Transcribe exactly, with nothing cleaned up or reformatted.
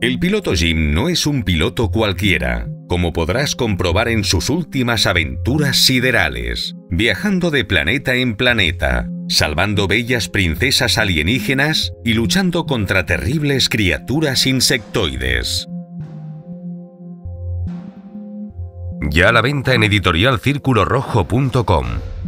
El piloto Jim no es un piloto cualquiera, como podrás comprobar en sus últimas aventuras siderales, viajando de planeta en planeta, salvando bellas princesas alienígenas y luchando contra terribles criaturas insectoides. Ya a la venta en editorial círculo rojo punto com.